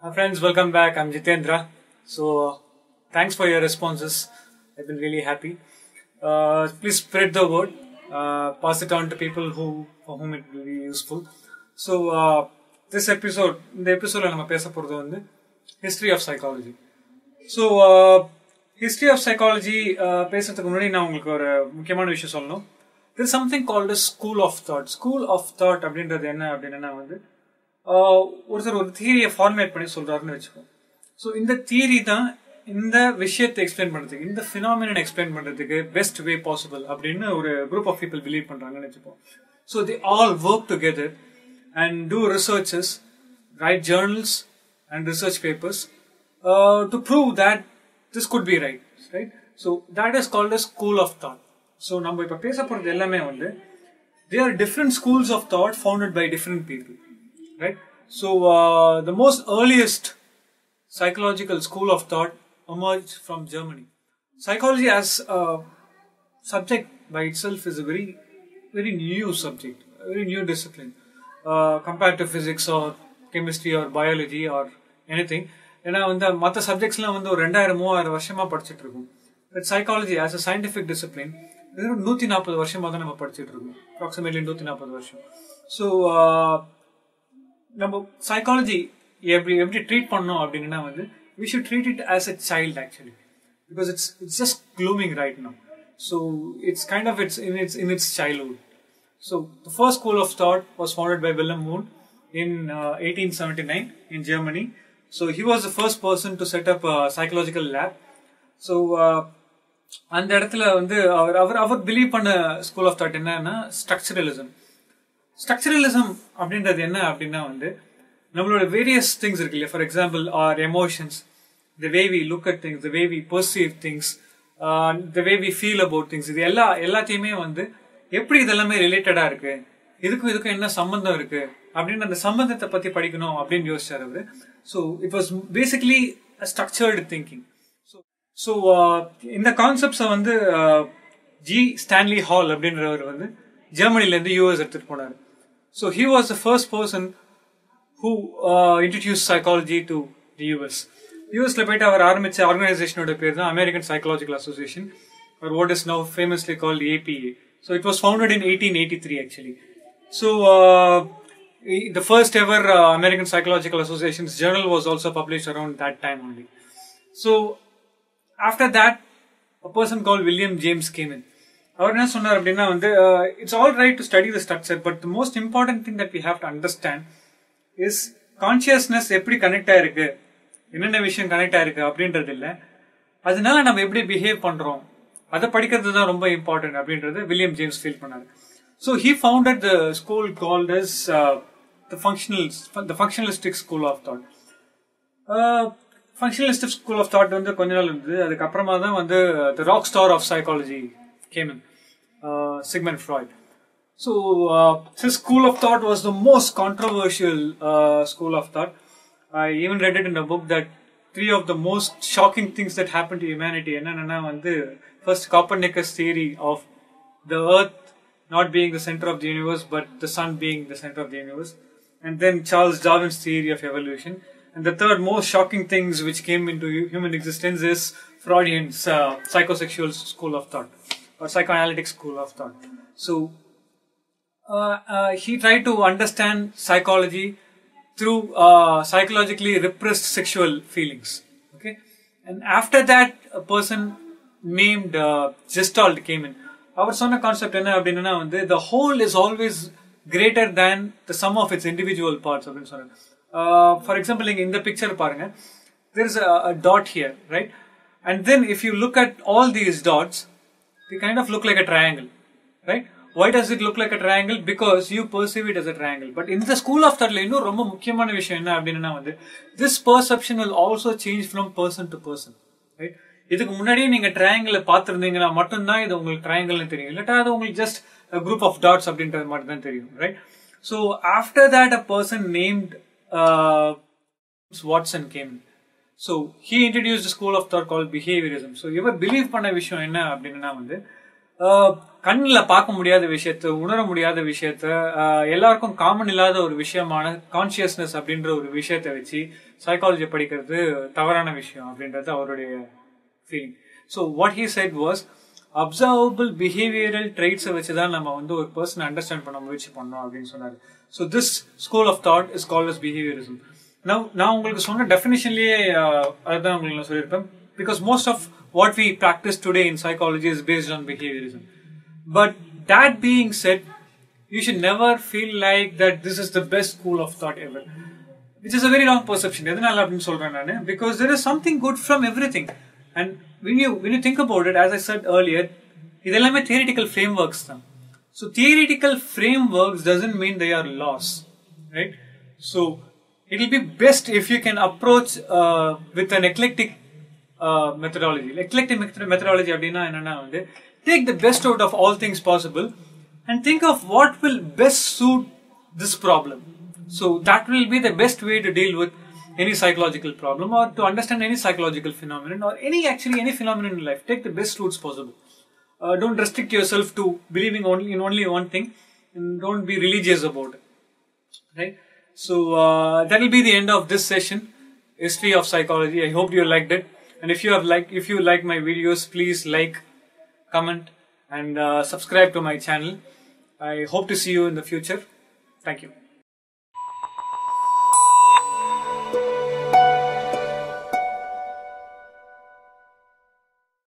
Friends, welcome back. I'm Jitendra. Thanks for your responses. I've been really happy. Please spread the word. Pass it on to people for whom it will be useful. This episode, இந்த எபிசோட்ல நம்ம பேச போறது வந்து history of psychology. History of psychology பேசுறதுக்கு முன்னாடி நான் உங்களுக்கு ஒரு முக்கியமான விஷயம் சொல்லணும். There is something called a school of thought. School of thought அப்படின்றது என்ன அப்படின்னா வந்து ஒருத்தர் ஒரு தியரியை ஃபார்மேட் பண்ணி சொல்றாருன்னு வச்சுக்கோம். ஸோ இந்த தியரி தான் இந்த விஷயத்தை எக்ஸ்பிளைன் பண்றதுக்கு, இந்த ஃபினாமினன் எக்ஸ்பிளைன் பண்றதுக்கு பெஸ்ட் வே பாசிபிள் அப்படின்னு ஒரு குரூப் ஆஃப் பீப்புள் பிலீவ் பண்றாங்கன்னு வச்சுப்போம். So they all work together and do researches, write journals and research papers to prove that this could be right. So that is called a school of thought. ஸோ நம்ம இப்போ பேச போறது எல்லாமே வந்து they are different schools of thought founded by different people. Right? So, the most earliest psychological school of thought emerged from Germany. Psychology as a subject by itself is a very new subject, a very new discipline compared to physics or chemistry or biology or anything. ஏன்னா வந்து மற்ற சப்ஜெக்ட்ஸ்லாம் வந்து ஒரு 2000-3000 வருஷமா படிச்சுட்டு இருக்கோம். But psychology as a scientific discipline 140 வருஷமா தான் நம்ம படிச்சுட்டு இருக்கோம், அப்ராக்சிமேட்லி 140 வருஷம். ஸோ நம்ம சைக்காலஜி எப்படி ட்ரீட் பண்ணோம் அப்படின்னா வந்து we should treat it as a child actually, because it's just blooming right now. So it's kind of in its childhood. So the first school of thought was founded by Wilhelm Wundt in 1879 in Germany. So he was the first person to set up a psychological lab. So அந்த இடத்துல வந்து அவர் believe பண்ண school of thought என்னன்னா structuralism. Structuralism அப்படின்றது என்ன அப்படின்னா வந்து நம்மளோட வேரியஸ் திங்ஸ் இருக்கு இல்லையா, for example our emotions, the way we look at things, the way we perceive things, the way we feel about things, இது எல்லாத்தையுமே வந்து எப்படி இதெல்லாமே ரிலேட்டடா இருக்கு, இதுக்கும் என்ன சம்பந்தம் இருக்கு அப்படின்னு அந்த சம்பந்தத்தை பத்தி படிக்கணும் அப்படின்னு யோசிச்சார் அவரு. So it was basically structured thinking. ஸோ இந்த கான்செப்ட்ஸை வந்து ஜி ஸ்டான்லி ஹால் அப்படின்றவர் வந்து ஜெர்மனில இருந்து யூஎஸ் எடுத்துட்டு போனாரு. So he was the first person who introduced psychology to the US. யூஎஸ்ல போயிட்டு அவர் ஆரம்பிச்ச ஆர்கனைசேஷனோட பேர் தான் American psychological association, or what is now famously called APA. So it was founded in 1883 actually. So the first ever American Psychological Association's journal was also published around that time only. So after that a person called William James came in. அவர் என்ன சொன்னார் அப்படின்னா வந்து it's all right to study the structure, but the most important thing that we have to understand is consciousness எப்படி connect ஆயிருக்கு, என்னென்ன விஷயம் connect ஆயிருக்கு அப்படின்றது இல்லை, அதனால நம்ம எப்படி பிஹேவ் பண்றோம் அதை படிக்கிறது தான் ரொம்ப இம்பார்ட்டன்ட் அப்படின்றது வில்லியம் ஜேம்ஸ் ஃபீல் பண்ணாரு. So he founded the school called as the functionalistic school of thought. Functionalistic school of thought வந்து கொஞ்ச நாள் இருந்தது. அதுக்கப்புறமா தான் வந்து the rock star of psychology came in, Sigmund Freud. So his school of thought was the most controversial school of thought. I even read it in a book that 3 of the most shocking things that happened to humanity enna vandu first Copernicus theory of the earth not being the center of the universe but the sun being the center of the universe, and then Charles Darwin's theory of evolution, and the third most shocking things which came into human existence is Freudian's psychosexual school of thought or psychoanalytic school of thought. So he tried to understand psychology through psychologically repressed sexual feelings. Okay, and after that a person named Gestalt came in. அவர் சொன்ன concept என்ன அப்படின்னா வந்து the whole is always greater than the sum of its individual parts அப்படின்னு சொன்னாங்க. For example, in the picture பாருங்க, there is a dot here, right? And then if you look at all these dots, they kind of look like a triangle, right? Why does it look like a triangle? Because you perceive it as a triangle. But in the school of thought இன்னும் ரொம்ப முக்கியமான விஷயம் என்ன அப்படின்னா வந்து this perception will also change from person to person, right? இதுக்கு முன்னாடியே நீங்க ட்ரையாங்கிள் பார்த்திருந்தீங்கன்னா மட்டும்தான் இது உங்களுக்கு ட்ரையாங்கிள்னு தெரியும், இல்லாட்டா அது உங்களுக்கு ஜஸ்ட் group of dots அப்படின்றது மட்டும் தான் தெரியும், right? So after that a person named Watson came in. So he introduced a school of thought called behaviorism. So இவர் பிலீவ் பண்ண விஷயம் என்ன அப்படின்னா வந்து கண்ணில் பார்க்க முடியாத விஷயத்த, உணர முடியாத விஷயத்த, எல்லாருக்கும் காமன் இல்லாத ஒரு விஷயமான கான்சியஸ்னஸ் அப்படின்ற ஒரு விஷயத்த வச்சு சைக்காலஜி படிக்கிறது தவறான விஷயம் அப்படின்றது அவருடைய feeling. So what he said was, observable behavioral ட்ரைட்ஸை வச்சு தான் நம்ம வந்து ஒரு பர்சனை அண்டர்ஸ்டாண்ட் பண்ண முயற்சி பண்ணோம் அப்படின்னு சொன்னார். So this school of thought is called as behaviorism. நான் உங்களுக்கு சொன்ன டெஃபினேஷன்லேயே அதுதான் உங்களுக்கு நான் சொல்லியிருப்பேன். Because most of what we practise today in psychology is based on behaviorism. But that being said, you should never feel like that this is the best school of thought ever, which is a very wrong perception. எதனால அப்படின்னு சொல்றேன் நானு, because there is something good from everything. And when you think about it, as I said earlier, இதெல்லாமே theoretical frameworks தான். So theoretical frameworks doesn't mean they are laws, right? So it will be best if you can approach with an eclectic methodology. Eclectic methodology அப்படின்னா என்னன்னா வந்து, take the best out of all things possible and think of what will best suit this problem. So that will be the best way to deal with any psychological problem or to understand any psychological phenomenon or any phenomenon in life. Take the best routes possible. Don't restrict yourself to believing only one thing, and don't be religious about it. Right? So that will be the end of this session, History of Psychology. I hope you liked it. And if you like my videos, please like, comment and subscribe to my channel. I hope to see you in the future. Thank you.